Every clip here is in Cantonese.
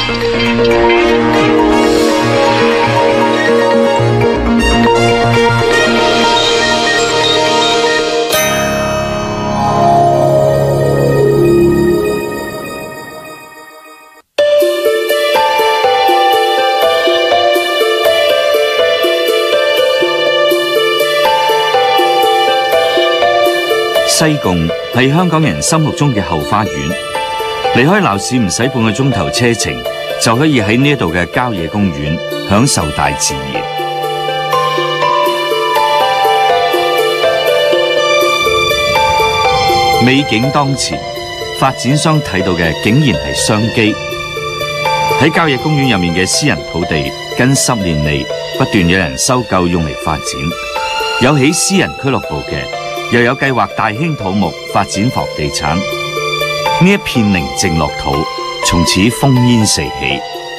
西貢係香港人心目中嘅後花園，離開鬧市唔使半個鐘頭車程，就可以喺呢度嘅郊野公園享受大自然。美景當前，發展商睇到嘅竟然係商機。喺郊野公園入面嘅私人土地，近10年嚟不斷有人收購用嚟發展，有起私人俱樂部嘅，又有計劃大興土木發展房地產，呢一片寧靜樂土，從此烽煙四起。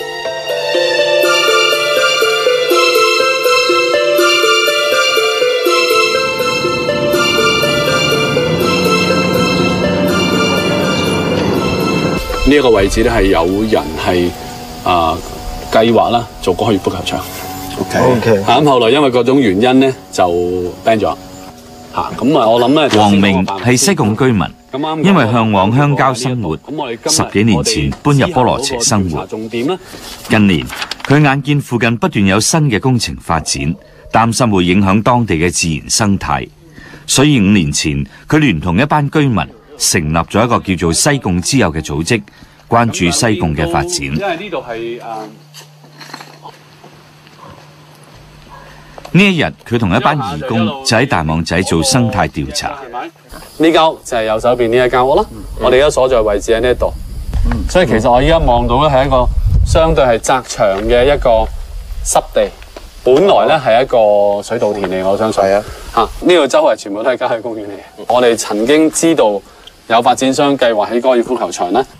呢一個位置咧係有人係計劃啦做高爾夫球場。OK。咁後來因為各種原因咧就 ban 咗。咁啊，我諗咧， 黃明係西貢居民，因為向往鄉郊生活，10幾年前搬入菠蘿輋生活。近年佢眼見附近不斷有新嘅工程發展，擔心會影響當地嘅自然生態，所以5年前佢聯同一班居民成立咗一個叫做西貢之友嘅組織，關注西貢嘅發展。因為呢度係呢一日，佢同一班義工就喺大網仔做生態調查。 呢間屋就係右手邊呢一間屋啦。我哋而家所在位置喺呢度，所以其實我而家望到咧係一個相對係窄長嘅一個濕地，本來咧係一個水稻田嚟，我相信。係啊。呢度周圍全部都係郊野公園嚟嘅。我哋曾經知道有發展商計劃起高爾夫球場咧。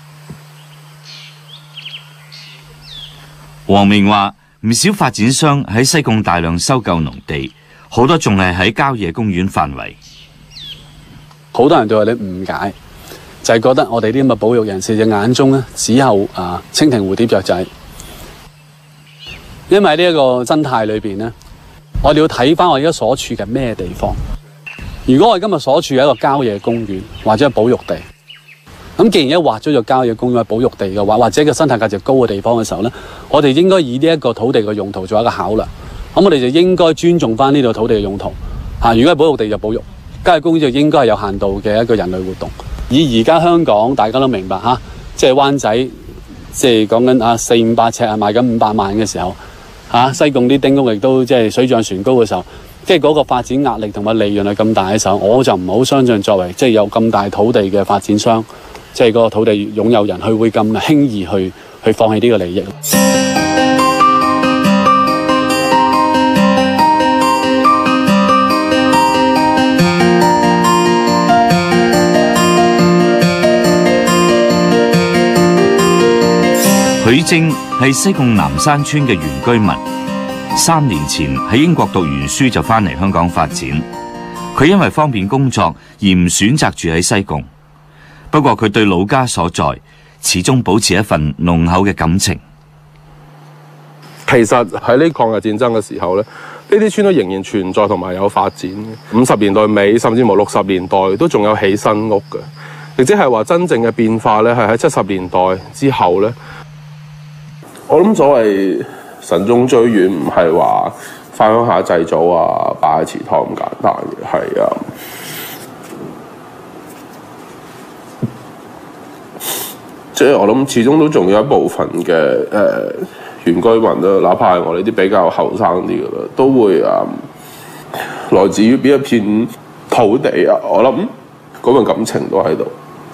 黃明話：唔少發展商喺西貢大量收購農地，好多仲係喺郊野公園範圍。 好多人對我哋誤解，就係覺得我哋啲咁嘅保育人士嘅眼中咧，只有蜻蜓蝴蝶雀仔。因為呢一個生態裏邊咧，我哋要睇翻我而家所處嘅咩地方。如果我哋今日所處係一個郊野公園或者係保育地，咁既然一劃咗做郊野公園保育地嘅話，或者個生態價值高嘅地方嘅時候咧，我哋應該以呢一個土地嘅用途做一個考量。咁我哋就應該尊重翻呢度土地嘅用途。如果係保育地就保育，郊野公園就應該係有限度嘅一個人類活動。以而家香港大家都明白即係灣仔，即係講緊400-500尺賣緊500萬嘅時候，西貢啲丁屋亦都即係水漲船高嘅時候，即係嗰個發展壓力同埋利潤係咁大嘅時候，我就唔好相信作為即係有咁大土地嘅發展商，即係嗰個土地擁有人，佢會咁輕易去放棄呢個利益。 許晶係西貢南山村嘅原居民，3年前喺英國讀完書就翻嚟香港發展。佢因為方便工作而唔選擇住喺西貢，不過佢對老家所在始終保持一份濃厚嘅感情。 其實喺呢抗日戰爭嘅時候咧，呢啲村都仍然存在同埋有發展嘅。50年代尾甚至乎60年代都仲有起新屋嘅，亦即係話真正嘅變化咧係喺70年代之後咧。我諗所謂慎終追遠唔係話返鄉下祭祖拜祠堂咁簡單嘅，係即係我諗始終都仲有一部分嘅原居民啦，哪怕係我哋啲比較後生啲嘅啦，都會來自於邊一片土地我諗嗰份感情都喺度。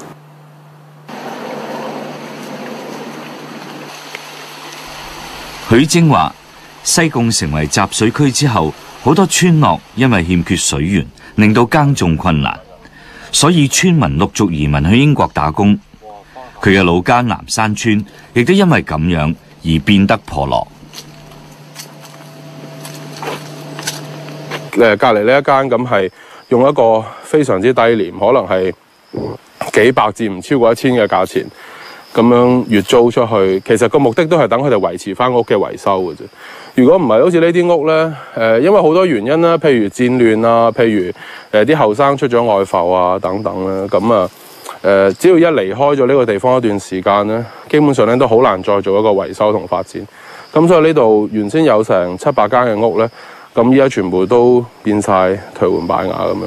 許晶話：西貢成為集水區之後，好多村落因為欠缺水源，令到耕種困難，所以村民陸續移民去英國打工。佢嘅老家南山村亦都因為咁樣而變得破落。 隔離呢一間咁係用一個非常之低廉，可能係幾百至唔超過1000嘅價錢咁樣月租出去，其實個目的都係等佢哋維持翻屋嘅維修嘅啫。如果唔係好似呢啲屋呢，因為好多原因啦，譬如戰亂啊，譬如啲後生出咗外埠啊等等啦，咁啊只要一離開咗呢個地方一段時間呢，基本上咧都好難再做一個維修同發展。咁所以呢度原先有成700間嘅屋呢，咁依家全部都變晒頹垣敗瓦咁樣。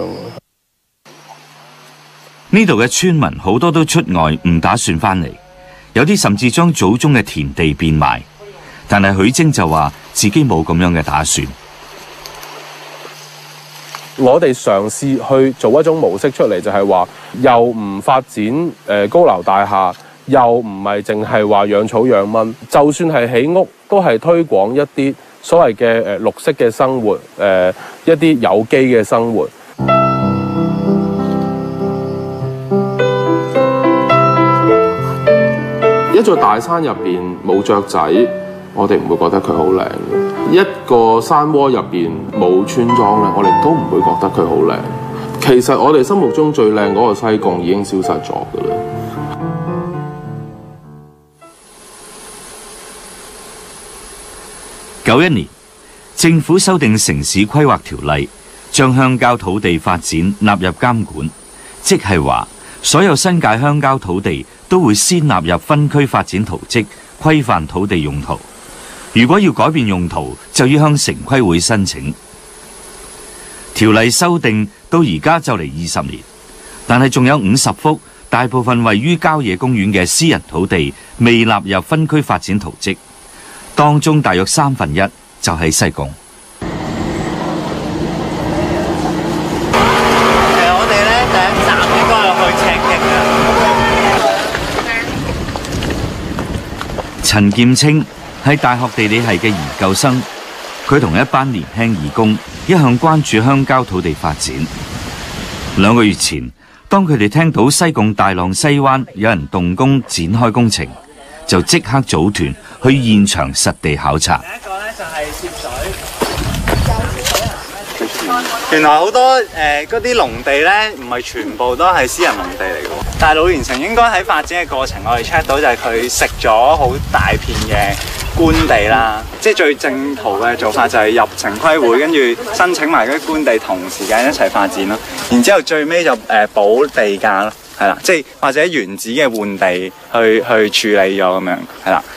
呢度嘅村民好多都出外，唔打算翻嚟，有啲甚至將祖宗嘅田地變賣。但係許晶就話自己冇咁樣嘅打算。 我哋嘗試去做一種模式出嚟，就係話又唔發展高樓大廈，又唔係淨係話養草養蚊，就算係起屋，都係推廣一啲所謂嘅綠色嘅生活，一啲有機嘅生活。一座大山入邊冇雀仔，我哋唔會覺得佢好靚；一個山窩入邊冇村莊咧，我哋都唔會覺得佢好靚。其實我哋心目中最靚嗰個西貢已經消失咗㗎啦。 91年，政府修訂城市規劃條例，將鄉郊土地發展納入監管，即係話所有新界鄉郊土地都會先納入分區發展圖則，規範土地用途。如果要改變用途，就要向城規會申請。條例修訂到而家就嚟20年，但係仲有50幅大部分位於郊野公園嘅私人土地未納入分區發展圖則，當中大約1/3就喺西貢。 我哋咧第一站應該係去赤徑嘅。 陳劍青係大學地理系嘅研究生，佢同一班年輕義工一向關注鄉郊土地發展。2個月前，當佢哋聽到西貢大浪西灣有人動工展開工程，就即刻組團去現場實地考察。 第一個咧就係涉水。原來好多嗰啲農地咧，唔係全部都係私人農地嚟嘅。但係老年城應該喺發展嘅過程，我哋 check 到就係佢食咗好大片嘅官地啦。即係最正途嘅做法就係入城規會，跟住申請埋嗰啲官地，同時間一齊發展咯。然之後最尾就補地價咯，係啦，即係或者原址嘅換地去處理咗咁樣，係啦。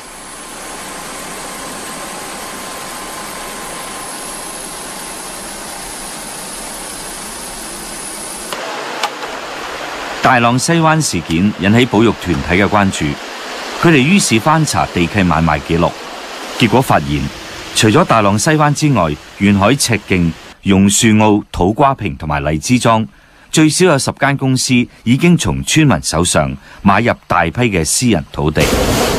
大浪西灣事件引起保育團體嘅關注，佢哋於是翻查地契買賣記錄，結果發現除咗大浪西灣之外，沿海赤徑、榕樹澳、土瓜坪同埋荔枝莊最少有10間公司已經從村民手上買入大批嘅私人土地。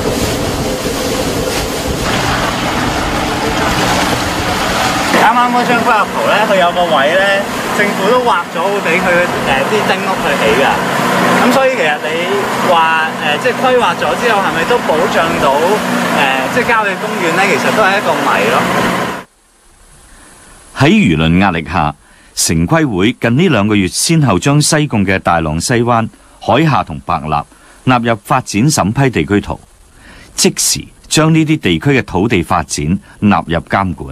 啱啱嗰張規劃圖咧，佢有個位咧，政府都劃咗俾佢啲丁屋去起㗎。咁所以其實你話即係規劃咗之後，係咪都保障到即係郊野公園咧？其實都係一個謎咯。 喺輿論壓力下，城規會近呢2個月先後將西貢嘅大浪西灣、海廈同白立納入發展審批地區圖，即時將呢啲地區嘅土地發展納入監管。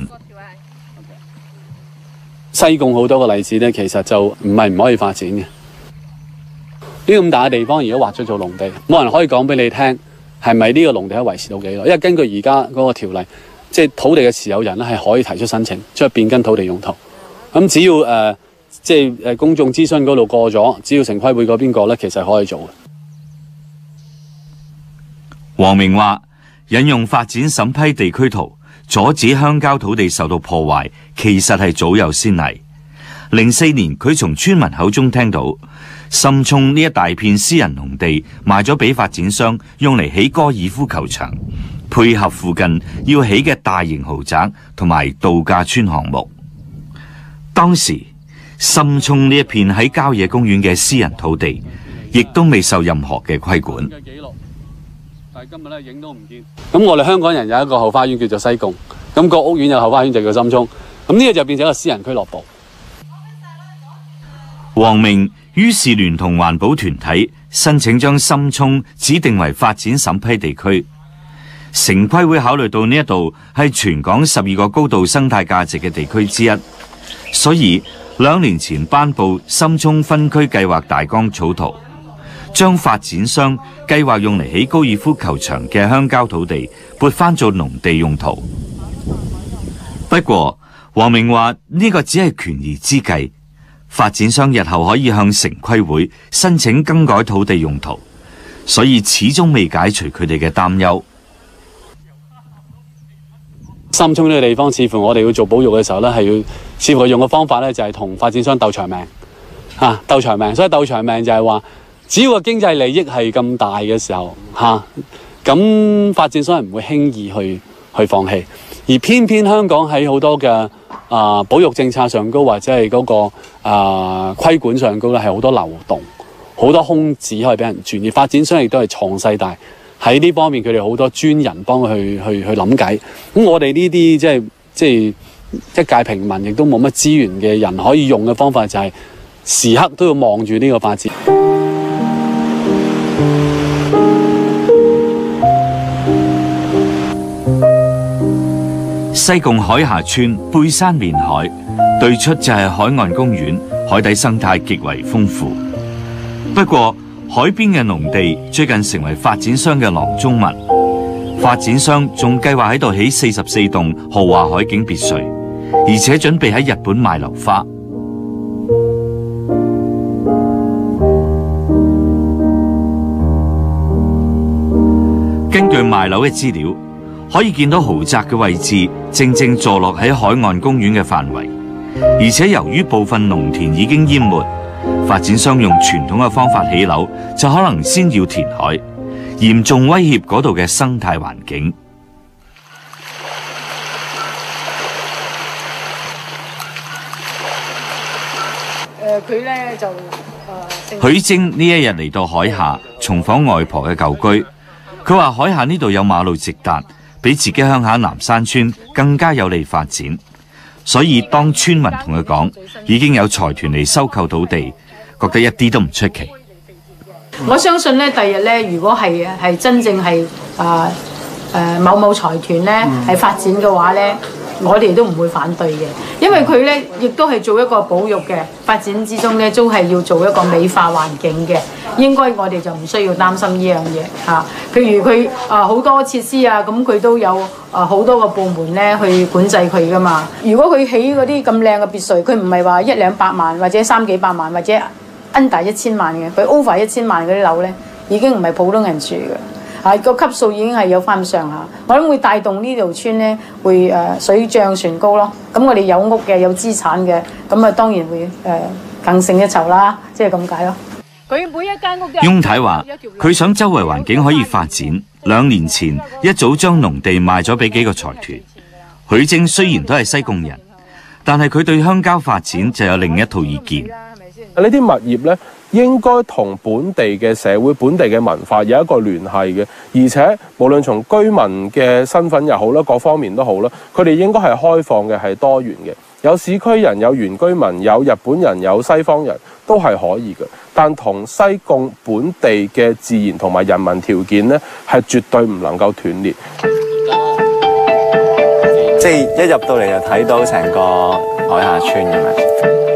西貢好多個例子咧，其實就唔係唔可以發展嘅。呢咁大嘅地方，而家劃咗做農地，冇人可以講俾你聽係咪呢個農地可以維持到幾耐？因為根據而家嗰個條例，即係土地嘅持有人咧係可以提出申請，將變更土地用途。咁只要即係公眾諮詢嗰度過咗，只要城規會嗰邊過咧，其實可以做嘅。 黃明話：引用發展審批地區圖，阻止鄉郊土地受到破壞，其實係早有先例。04年，佢從村民口中聽到，深涌呢一大片私人農地賣咗俾發展商，用嚟起高爾夫球場，配合附近要起嘅大型豪宅同埋度假村項目。當時深涌呢一片喺郊野公園嘅私人土地，亦都未受任何嘅規管。 但係今日咧影都唔見。咁我哋香港人有一個後花園叫做西貢，咁個屋苑有後花園就叫深涌，咁呢個就變成一個私人俱樂部。 黃明於是聯同環保團體申請將深涌指定為發展審批地區。城規會考慮到呢一度係全港12個高度生態價值嘅地區之一，所以2年前頒布深涌分區計劃大綱草圖，將發展商計劃用嚟起高爾夫球場嘅鄉郊土地撥返做農地用途。不過黃明話呢個只係權宜之計，發展商日後可以向城規會申請更改土地用途，所以始終未解除佢哋嘅擔憂。 深涌呢個地方，似乎我哋要做保育嘅時候咧，似乎用嘅方法咧就係同發展商鬥長命，鬥長命。所以鬥長命就係話，只要個經濟利益係咁大嘅時候，咁發展商係唔會輕易去放棄。而偏偏香港喺好多嘅保育政策上高，或者係嗰個規管上高咧，係好多漏洞，好多空子可以俾人轉。而發展商亦都係創世大。喺呢方面，佢哋好多專人幫佢去諗計。咁我哋呢啲即係一介平民，亦都冇乜資源嘅人可以用嘅方法，就係時刻都要望住呢個發展。 西貢海下村背山面海，對出就係海岸公園，海底生態極為豐富。不過海邊嘅農地最近成為發展商嘅囊中物，發展商仲計劃喺度起44棟豪華海景別墅，而且準備喺日本賣樓花。根據賣樓嘅資料，可以見到豪宅嘅位置正正坐落喺海岸公園嘅範圍，而且由於部分農田已經淹沒，發展商用傳統嘅方法起樓，就可能先要填海，嚴重威脅嗰度嘅生態環境。 佢咧就許晶呢一日嚟到海下重訪外婆嘅舊居，佢話海下呢度有馬路直達，比自己鄉下南山村更加有利發展，所以當村民同佢講已經有財團嚟收購土地，覺得一啲都唔出奇。 我相信咧，第日咧，如果係真正係某某財團咧係發展嘅話咧，我哋都唔會反對嘅，因為佢咧亦都係做一個保育嘅發展之中咧，都係要做一個美化環境嘅。應該我哋就唔需要擔心呢樣嘢嚇。譬如佢好多設施啊，咁佢都有好多個部門咧去管制佢噶嘛。如果佢起嗰啲咁靚嘅別墅，佢唔係話100-200萬或者300-400萬或者 under 1000萬嘅，佢 over 1000萬嗰啲樓咧已經唔係普通人住嘅。個級數已經係有翻上下，我諗會帶動呢條村咧，會水漲船高咯。咁我哋有屋嘅、有資產嘅，咁啊當然會更勝一籌啦，即係咁解咯。佢每一間屋， 翁太話佢想周圍環境可以發展，2年前一早將農地賣咗俾幾個財團。許晶雖然都係西貢人，但係佢對鄉郊發展就有另一套意見。 呢啲物業咧，應該同本地嘅社會、本地嘅文化有一個聯繫嘅，而且無論從居民嘅身份又好啦，各方面都好啦，佢哋應該係開放嘅，係多元嘅。有市區人、有原居民、有日本人、有西方人都係可以嘅。但同西貢本地嘅自然同埋人民條件咧，係絕對唔能夠斷裂。 即係一入到嚟就睇到成個海下村咁樣。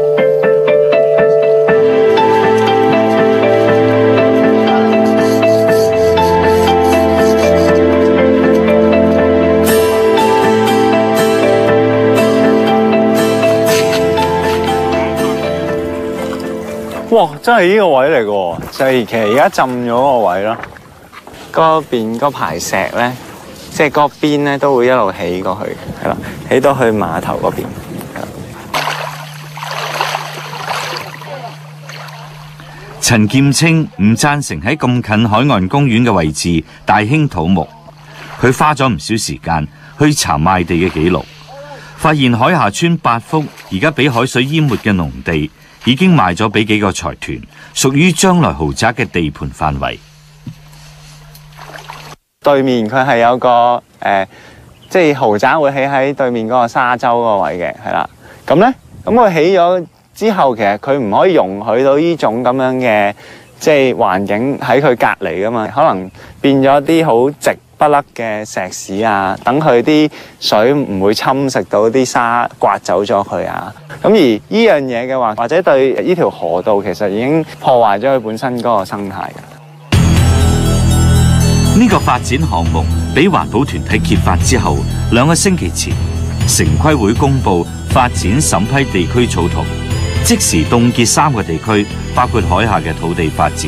哇！真係呢個位嚟嘅喎，就係其實而家浸咗個位咯。嗰邊嗰排石咧，即係嗰邊咧都會一路起過去，係啦，起到去碼頭嗰邊。 陳劍青唔贊成喺咁近海岸公園嘅位置大興土木，佢花咗唔少時間去查賣地嘅記錄，發現海下村8幅而家俾海水淹沒嘅農地，已經賣咗俾幾個財團，屬於將來豪宅嘅地盤範圍。 對面佢係有個即係豪宅會起喺對面嗰個沙洲嗰個位嘅，係啦。咁咧，咁佢起咗之後，其實佢唔可以容許到呢種咁樣嘅即係環境喺佢隔離噶嘛，可能變咗啲好直不甩嘅石屎啊，等佢啲水唔會侵蝕到啲沙，刮走咗佢啊。咁而呢樣嘢嘅話，或者對呢條河道其實已經破壞咗佢本身嗰個生態㗎。 呢個發展項目俾環保團體揭發之後，2個星期前，城規會公布發展審批地區草圖，即時凍結3個地區，包括海下嘅土地發展。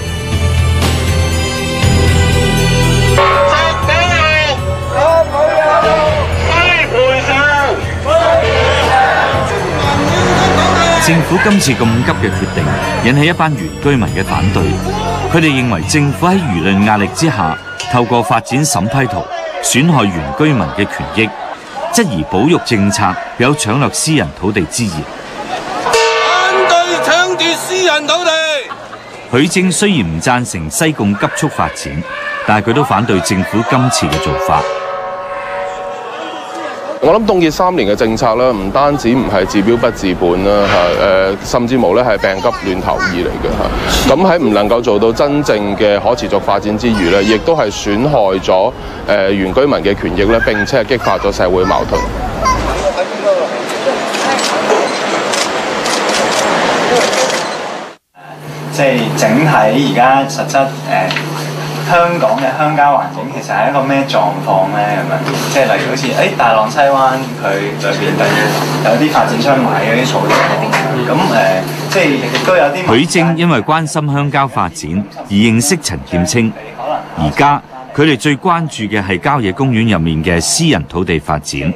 政府今次咁急嘅決定，引起一班原居民嘅反對。佢哋認為政府喺輿論壓力之下，透過發展審批圖，損害原居民嘅權益，質疑保育政策有搶掠私人土地之嫌。 反對搶奪私人土地。 許正雖然唔贊成西貢急速發展，但係佢都反對政府今次嘅做法。 我諗凍結3年嘅政策咧，唔單止唔係治標不治本啦，甚至無咧係病急亂投醫嚟嘅嚇。咁喺唔能夠做到真正嘅可持續發展之餘咧，亦都係損害咗原居民嘅權益咧，並且係激發咗社會矛盾。 即係整體而家實質香港嘅鄉郊環境其實係一個咩狀況咧？咁樣即係例如好似大浪西灣佢裏邊有啲發展商買嗰啲草地，咁即係亦都有啲。 許正因為關心鄉郊發展而認識陳劍青，而家佢哋最關注嘅係郊野公園入面嘅私人土地發展。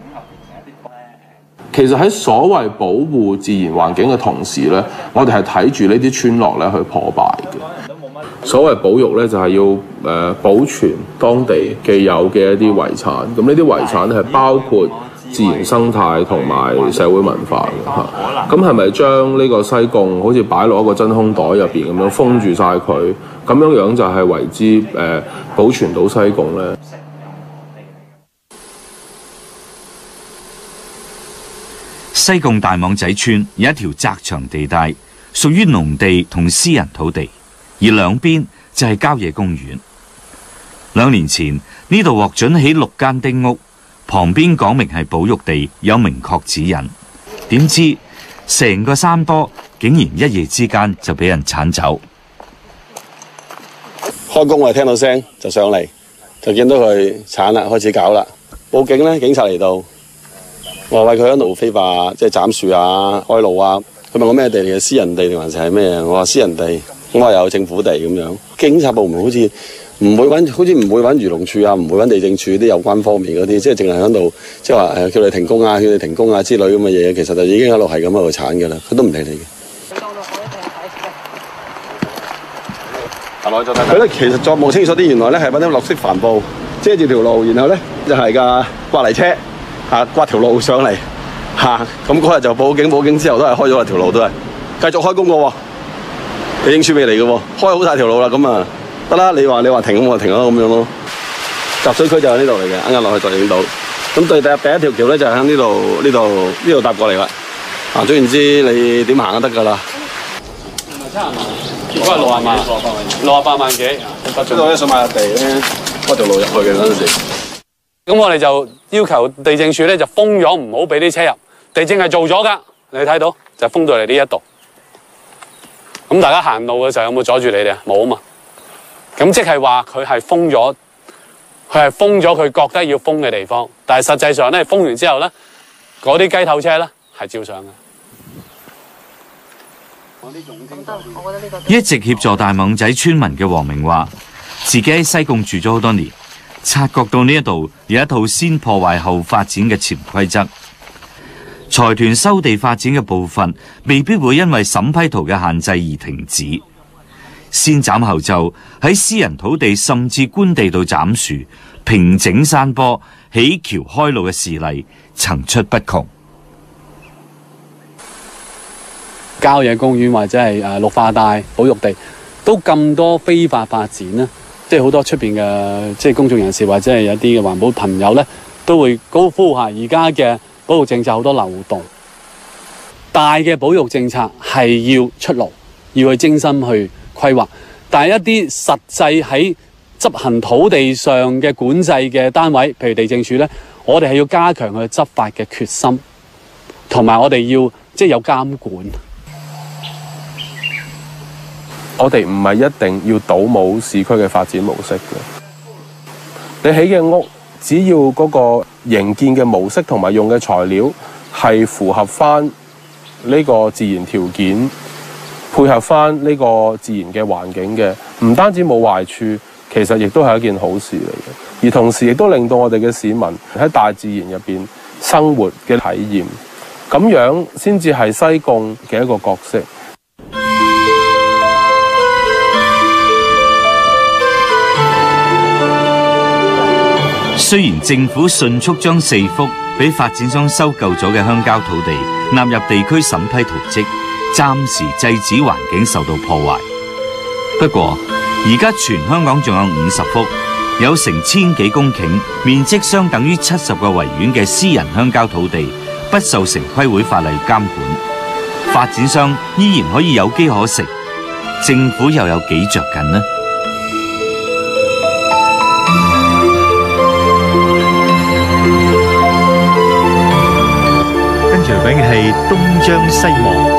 其實喺所謂保護自然環境嘅同時咧，我哋係睇住呢啲村落咧去破壞嘅。所謂保育咧，就係要保存當地既有嘅一啲遺產。咁呢啲遺產係包括自然生態同埋社會文化嘅嚇。咁係咪將呢個西貢好似擺落一個真空袋入邊咁樣封住晒佢？咁樣就係為之保存到西貢咧？ 西貢大網仔村有一條窄長地帶，屬於農地同私人土地，而兩邊就係郊野公園。2年前呢度獲准起6間丁屋，旁邊講明係保育地，有明確指引。點知成個山坡竟然一夜之間就俾人鏟走。 開工我哋聽到聲就上嚟，就見到佢鏟啦，開始搞啦。報警咧，警察嚟到。我話喂，佢喺度非法即係斬樹啊、開路啊。佢問我咩地嚟嘅？私人地定還是係咩？我話私人地。我話有政府地咁樣。警察部門好似唔會揾漁農處啊，唔會揾地政處啲有關方面嗰啲，即係淨係喺度即係話叫你停工啊、叫你停工啊之類咁嘅嘢。其實就已經喺度係咁喺度鏟㗎啦，佢都唔理你嘅。佢咧其實再望清楚啲，原來咧係揾啲綠色帆布遮住條路，然後咧就係架刮泥車。刮條路上嚟咁嗰日就報警之後都係開咗條路，都係繼續開工嘅喎，地政處未嚟嘅喎，開好晒條路啦，咁啊得啦，你話停咁我停咯，咁樣咯。集水區就喺呢度嚟嘅，啱落去就影到。咁對第一條橋咧就喺呢度搭過嚟啦。總言之你點行都得㗎啦。 結果係68萬，68萬幾。 呢度咧想買地咧，開條路入去嘅嗰陣時。 咁我哋就要求地政處咧就封咗，唔好俾啲車入。地政係做咗㗎，你睇到就封到嚟呢一度。咁大家行路嘅時候有冇阻住你哋啊？冇啊嘛。咁即係話佢係封咗，佢覺得要封嘅地方，但係實際上咧封完之後咧，嗰啲雞頭車咧係照上嘅。 一直協助大網仔村民嘅黃明話，自己喺西貢住咗好多年。察覺到呢一度有一套先破壞後發展嘅潛規則，財團收地發展嘅部分未必會因為審批圖嘅限制而停止，先斬後奏，喺私人土地甚至官地度斬樹、平整山坡、起橋開路嘅事例層出不窮。 郊野公園或者係綠化帶、保育地都咁多非法發展啦。即係好多出邊嘅即係公眾人士或者係有啲嘅環保朋友咧，都會高呼下而家嘅保育政策好多漏洞。 大嘅保育政策係要出爐，要去精心去規劃，但係一啲實際喺執行土地上嘅管制嘅單位，譬如地政署呢，我哋係要加強佢執法嘅決心，同埋我哋要有監管。 我哋唔係一定要倒冇市區嘅發展模式嘅。你起嘅屋，只要嗰個營建嘅模式同埋用嘅材料係符合翻呢個自然條件，配合翻呢個自然嘅環境嘅，唔單止冇壞處，其實亦都係一件好事嚟嘅。而同時亦都令到我哋嘅市民喺大自然入邊生活嘅體驗，咁樣先至係西貢嘅一個角色。 雖然政府迅速將4幅俾發展商收購咗嘅鄉郊土地納入地區審批圖則，暫時制止環境受到破壞。不過，而家全香港仲有50幅，有成1000幾公頃，面積相等於70個維園嘅私人鄉郊土地，不受城規會法例監管，發展商依然可以有機可乘，政府又有幾着緊呢？ 跟住嚟嘅係東張西望。